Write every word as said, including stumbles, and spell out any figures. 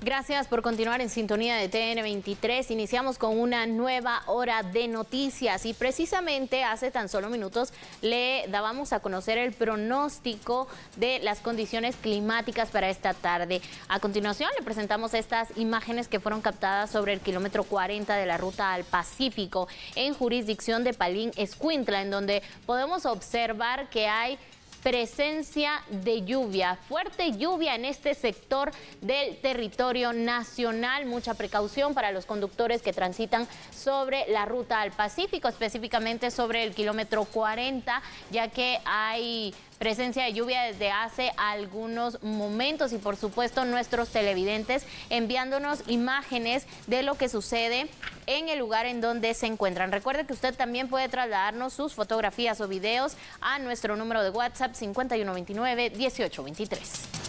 Gracias por continuar en sintonía de T N veintitrés. Iniciamos con una nueva hora de noticias y precisamente hace tan solo minutos le dábamos a conocer el pronóstico de las condiciones climáticas para esta tarde. A continuación le presentamos estas imágenes que fueron captadas sobre el kilómetro cuarenta de la ruta al Pacífico en jurisdicción de Palín, Escuintla, en donde podemos observar que hay presencia de lluvia, fuerte lluvia en este sector del territorio nacional. Mucha precaución para los conductores que transitan sobre la ruta al Pacífico, específicamente sobre el kilómetro cuarenta, ya que hay presencia de lluvia desde hace algunos momentos y por supuesto nuestros televidentes enviándonos imágenes de lo que sucede en el lugar en donde se encuentran. Recuerde que usted también puede trasladarnos sus fotografías o videos a nuestro número de WhatsApp cincuenta y uno veintinueve, dieciocho veintitrés.